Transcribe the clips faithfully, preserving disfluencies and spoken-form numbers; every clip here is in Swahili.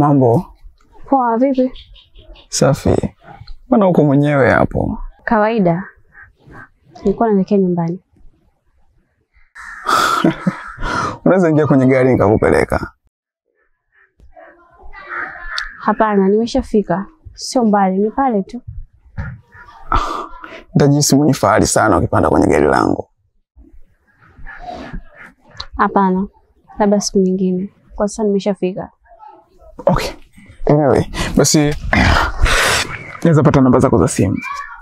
Mambo. Poa, vipi? Safi. Mbona uko mwenyewe hapo? Kawaida. Nilikuwa naelekea nyumbani. Unaweza ingia kwenye gari nikakupeleka? Hapana, nimeshafika. Sio mbali, ni pale tu. Nitajihisi mwenye fahari sana ukipanda kwenye gari langu. Hapana. Labda siku nyingine. Kwa sasa nimeshafika. Okay. Anyway, basi naweza pata namba zako za simu.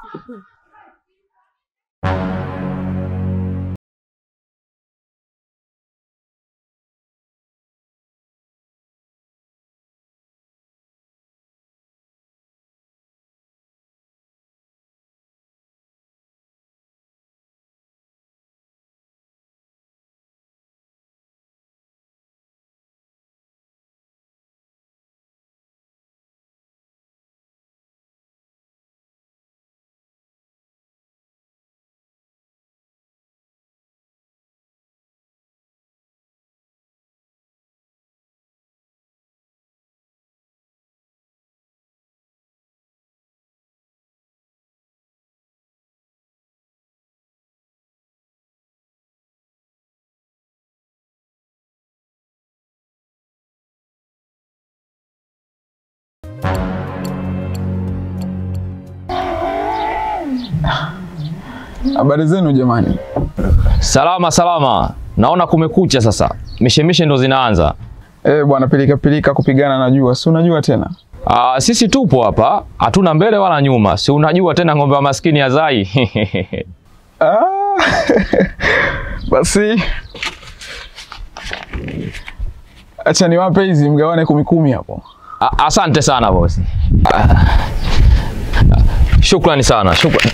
Habari zenu jamani? Salama salama. Naona kumekucha sasa. Mishemishe ndo zinaanza. Eh bwana, pilika pilika kupigana najua. Si unajua tena? Ah, sisi tupo hapa, hatuna mbele wala nyuma. Si unajua tena ng'ombe wa maskini hazai. Ah. Basi acha niwape hizi mgawane kumi kumi hapo. A asante sana bosi. Shukrani sana, shukrani.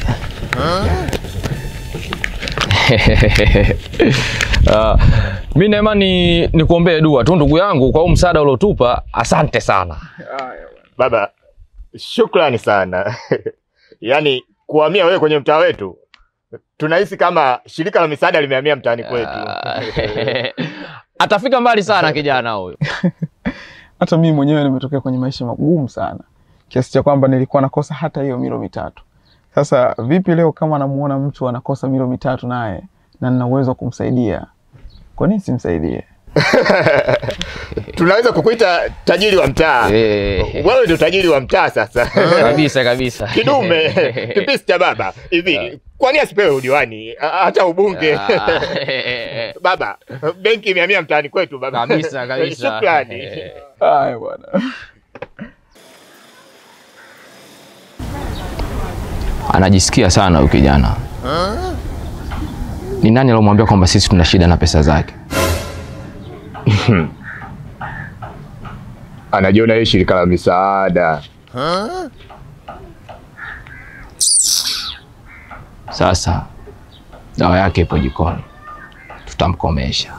uh, mimi naema ni nikuombee dua tu ndugu yangu kwa huu msaada uliotupa. Asante sana. Baba, shukrani sana. Yaani kuhamia wewe kwenye mtaa wetu, tunahisi kama shirika la misaada limehamia mtaani kwetu. Atafika mbali sana kijana huyo. Hata mimi mwenyewe nimetokea kwenye maisha magumu sana, kiasi cha kwamba nilikuwa nakosa hata hiyo milo mitatu. Sasa vipi leo kama namuona mtu anakosa milo mitatu naye na nina uwezo kumsaidia? Kwa nini simsaidie? Tunaweza kukuita tajiri wa mtaa. Hey. Wewe ndio tajiri wa mtaa sasa. Kabisa kabisa. Kidume, kipisi cha baba. Hivi, kwa nini asipewe udiwani hata ubunge? Baba, benki imehamia mtaani kwetu baba. Kabisa kabisa. Shukrani. Haya bwana. Anajisikia sana huyu kijana. Ni nani aliyomwambia kwamba sisi tuna shida na pesa zake? Anajiona yeye shirika la misaada. Sasa dawa yake ipo jikoni. Tutamkomesha.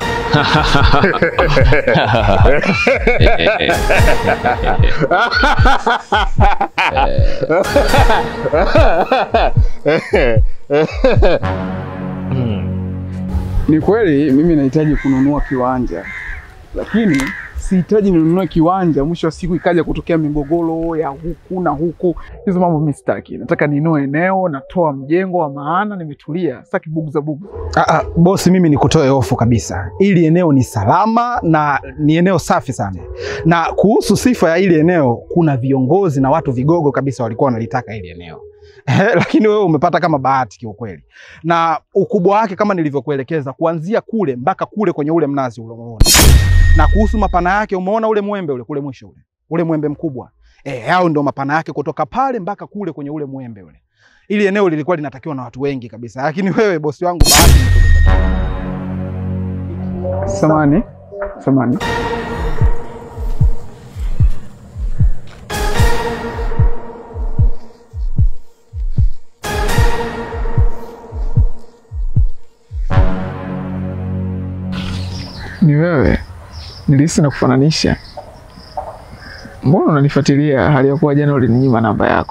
Ni kweli mimi nahitaji kununua kiwanja, lakini sihitaji ninunue kiwanja mwisho wa siku ikaja kutokea migogoro ya huku na huku. Hizo mambo mimi sitaki. Nataka ninunue eneo, natoa mjengo wa maana, nimetulia. Sitaki bugza bugza. Ah ah, bosi, mimi nikutoe hofu kabisa. Ili eneo ni salama na ni eneo safi sana. Na kuhusu sifa ya ili eneo, kuna viongozi na watu vigogo kabisa walikuwa wanalitaka ili eneo. Lakini wewe umepata kama bahati kiukweli. Na ukubwa wake kama nilivyokuelekeza, kuanzia kule mpaka kule kwenye ule mnazi uliona. Na kuhusu mapana yake, umeona ule mwembe ule kule mwisho ule. Ule mwembe mkubwa. Eh, hao ndio mapana yake kutoka pale mpaka kule kwenye ule mwembe ule. Ili eneo lilikuwa linatakiwa na watu wengi kabisa. Lakini wewe bosi wangu bahati nimekuta. Samani. Samani. Ni wewe. Nilihisi na kufananisha. Mbona unanifuatilia hali ya kuwa jana ulininyima namba yako?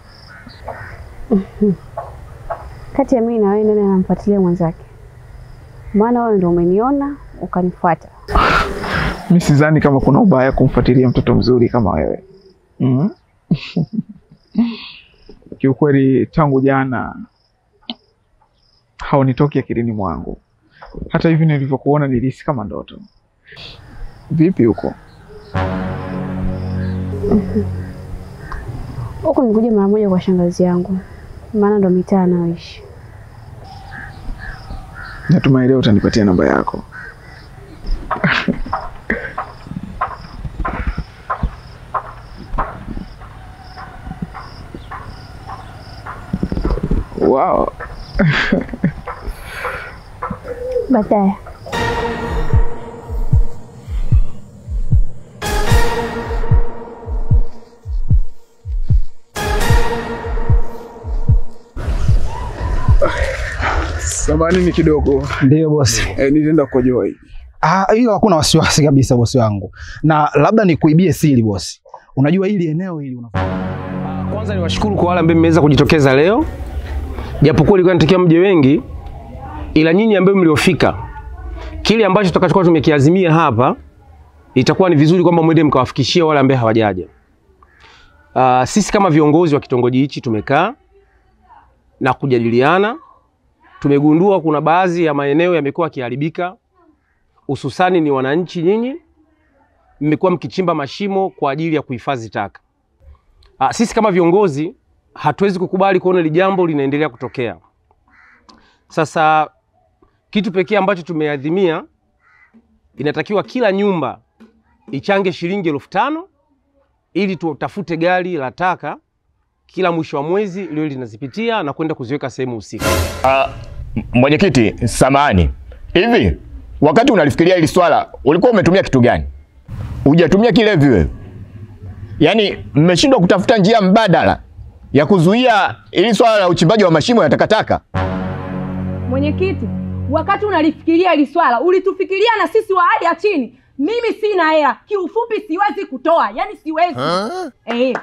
Kati ya mimi na wewe nani anamfuatilia mwenzake? Maana wewe ndio umeniona ukanifuata. Mimi sidhani kama kuna ubaya kumfuatilia mtoto mzuri kama wewe. Mhm. Kiukweli tangu jana haunitoki akilini mwangu. Hata hivi nilivyokuona nilihisi kama ndoto. Vipi huko? Huko nikuja mara moja kwa shangazi yangu. Maana ndo mitaa anaoishi. Natumai leo utanipatia namba yako. Wow. Baadaye. Samahani kidogo. Ndio bosi. Eh, nilienda kukojoa hivi. Ah, hiyo hakuna wasiwasi kabisa bosi wangu. Na labda nikuibie siri bosi. Unajua hili eneo hili unafanya. Kwanza niwashukuru kwa wale ambao mmeweza kujitokeza leo. Japokuwa ilikuwa inatokea mje wengi, ila nyinyi ambao mliofika, kile ambacho tutakachokuwa tumekiazimia hapa itakuwa ni vizuri kwamba mwende mkawafikishia wale ambao hawajaja. Uh, sisi kama viongozi wa kitongoji hichi tumekaa na kujadiliana. Tumegundua kuna baadhi ya maeneo yamekuwa yakiharibika, hususani ni wananchi nyinyi mmekuwa mkichimba mashimo kwa ajili ya kuhifadhi taka. Uh, sisi kama viongozi hatuwezi kukubali kuona hili jambo linaendelea kutokea. Sasa kitu pekee ambacho tumeadhimia, inatakiwa kila nyumba ichange shilingi elfu tano ili tutafute gari la taka kila mwisho wa mwezi leo linazipitia na kwenda kuziweka sehemu husika. Uh, mwenyekiti, samahani. Hivi wakati unalifikiria hili swala ulikuwa umetumia kitu gani? Hujatumia kilevi wewe? Yaani mmeshindwa kutafuta njia mbadala ya kuzuia hili swala la uchimbaji wa mashimo ya takataka? Mwenyekiti, wakati unalifikiria hili swala ulitufikiria na sisi wa hali ya chini. Mimi sina hela, kiufupi siwezi kutoa, yani siwezi. Eh.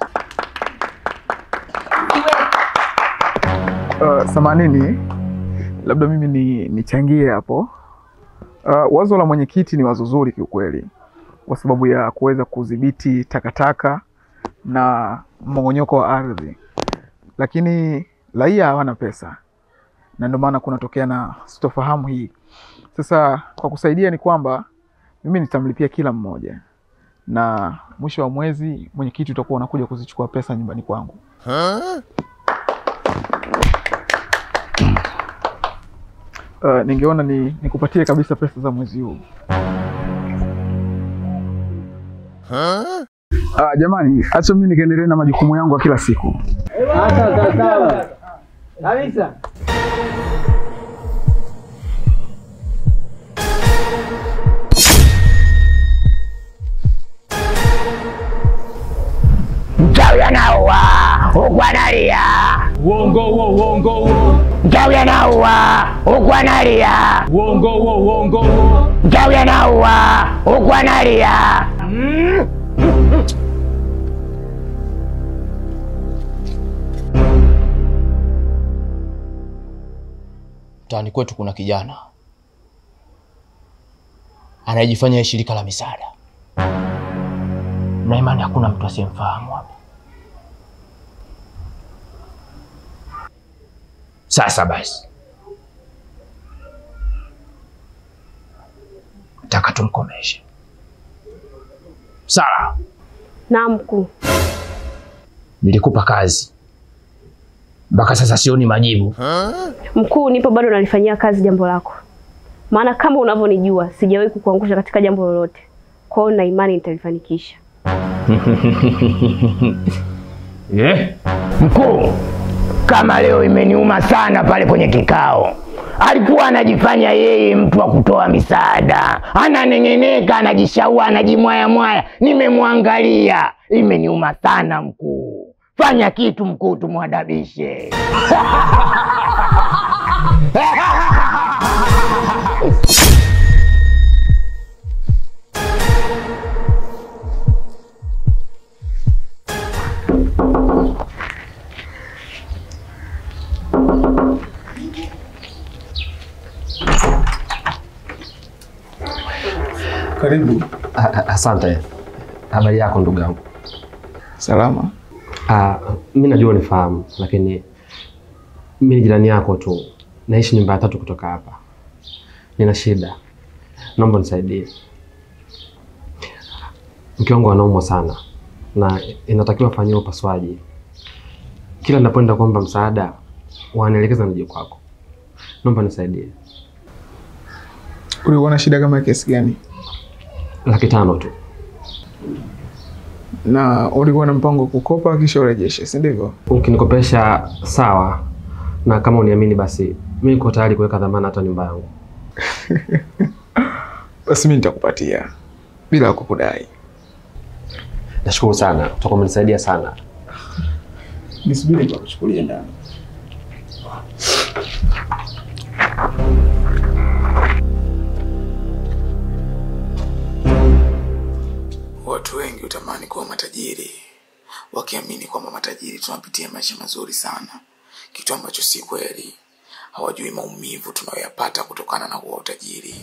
Uh, samanini, labda mimi ni nichangie hapo. Uh, wazo la mwenyekiti ni wazo zuri kiukweli, kwa sababu ya kuweza kudhibiti takataka na mmomonyoko wa ardhi. Lakini raia hawana pesa, na ndio maana kunatokea na sitofahamu hii. Sasa kwa kusaidia ni kwamba mimi nitamlipia kila mmoja, na mwisho wa mwezi mwenyekiti utakuwa unakuja kuzichukua pesa nyumbani kwangu. Huh? Uh, ningeona ni nikupatie kabisa pesa za mwezi huu. Huh? Uh, jamani, acha mimi nikaendelee na majukumu yangu ya kila siku. Acha sawa. Kabisa. Mchawi anaua, huku analia. Uongo huo, uongo huo. Mchawi anaua, huku analia. Uongo huo, uongo huo. Mchawi anaua, huku analia. Mm. Mtaani kwetu kuna kijana anayejifanya shirika la misaada, na imani hakuna mtu asiyemfahamu hapa. Sasa basi, nataka tumkomeshe. Sara. Na mkuu, nilikupa kazi, mpaka sasa sioni majibu. Mkuu, nipo bado nalifanyia kazi jambo lako. Maana kama unavyonijua sijawahi kukuangusha katika jambo lolote. Kwa hiyo na imani nitalifanikisha. Yeah. Mkuu, kama leo imeniuma sana pale kwenye kikao. Alikuwa anajifanya yeye mtu wa kutoa misaada. Ananengeneka, anajishaua, anajimwaya mwaya. Nimemwangalia. Imeniuma sana mkuu. Fanya kitu mkuu, tumwadabishe. Karibu. Asante. Habari yako ndugu yangu? Salama. Ah, mimi najua unifahamu, lakini mimi ni jirani yako tu. Naishi nyumba ya tatu kutoka hapa. Nina shida. Naomba nisaidie. Mke wangu anaumwa sana na inatakiwa afanyiwe upasuaji. Kila ninapoenda kuomba msaada, wanaelekeza nije kwako. Naomba nisaidie. Ulikuwa na shida kama kiasi gani? Laki tano tu. Na ulikuwa na mpango wa kukopa kisha urejeshe, si ndivyo? Ukinikopesha sawa, na kama uniamini basi mimi niko tayari kuweka dhamana hata nyumba yangu. Basi mimi nitakupatia bila kukudai. Nashukuru sana, utakuwa umenisaidia sana. Nisubiri kwa kuchukulia ndani. Watu wengi utamani kuwa matajiri, wakiamini kwamba matajiri tunapitia maisha mazuri sana, kitu ambacho si kweli. Hawajui maumivu tunayoyapata kutokana na huo utajiri.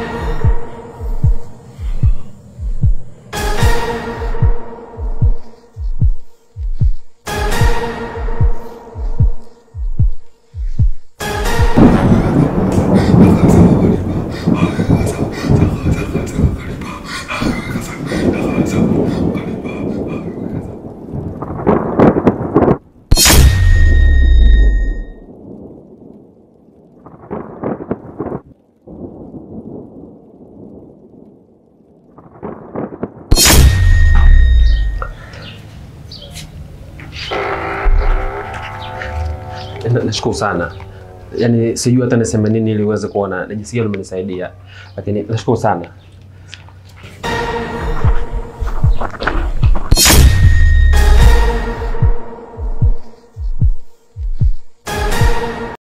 Nashukuru sana. Yaani sijui hata niseme nini ili uweze kuona najisikia umenisaidia. Lakini nashukuru sana.